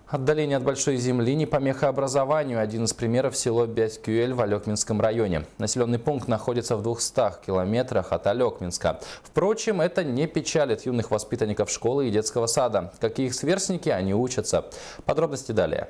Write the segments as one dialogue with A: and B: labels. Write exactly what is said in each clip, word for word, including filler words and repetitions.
A: Отдаление от большой земли не помеха образованию. Один из примеров – село Бяскюэль в Алекминском районе. Населенный пункт находится в двухстах километрах от Алекминска. Впрочем, это не печалит юных воспитанников школы и детского сада. Как и их сверстники, они учатся. Подробности далее.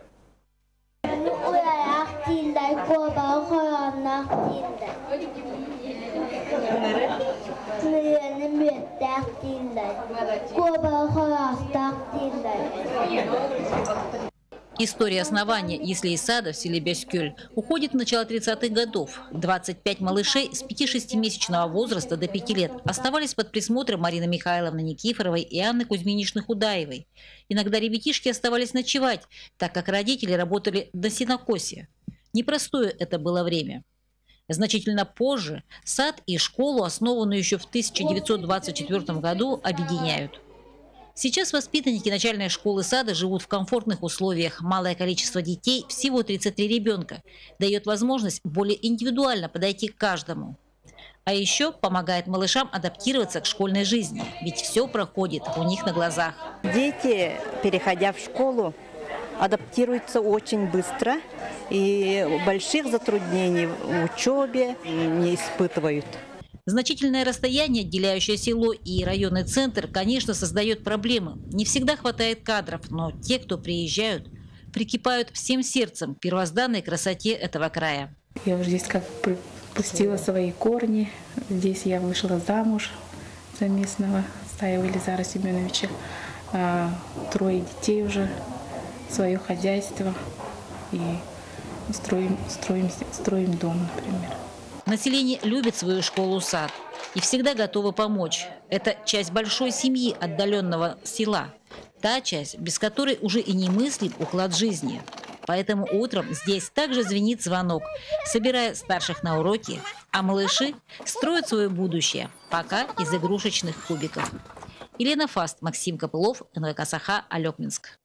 B: История основания яслей сада в селе Бяскюэль уходит в начало тридцатых годов. двадцать пять малышей с пяти-шестимесячного возраста до пяти лет оставались под присмотром Марины Михайловны Никифоровой и Анны Кузьминичны Худаевой. Иногда ребятишки оставались ночевать, так как родители работали на сенокосе. Непростое это было время. Значительно позже сад и школу, основанную еще в тысяча девятьсот двадцать четвёртом году, объединяют. Сейчас воспитанники начальной школы сада живут в комфортных условиях. Малое количество детей, всего тридцать три ребенка, дает возможность более индивидуально подойти к каждому. А еще помогает малышам адаптироваться к школьной жизни, ведь все проходит у них на глазах.
C: Дети, переходя в школу, адаптируются очень быстро и больших затруднений в учебе не испытывают.
B: Значительное расстояние, отделяющее село и районный центр, конечно, создает проблемы. Не всегда хватает кадров, но те, кто приезжают, прикипают всем сердцем к первозданной красоте этого края.
D: Я уже здесь как пустила свои корни. Здесь я вышла замуж за местного Стаева Елизара Семеновича. Трое детей уже, свое хозяйство и строим, строим, строим дом, например.
B: Население любит свою школу-сад и всегда готово помочь. Это часть большой семьи отдаленного села. Та часть, без которой уже и не мыслим уклад жизни. Поэтому утром здесь также звенит звонок, собирая старших на уроки, а малыши строят свое будущее, пока из игрушечных кубиков. Елена Фаст, Максим Копылов, эн вэ ка Саха, Алекминск.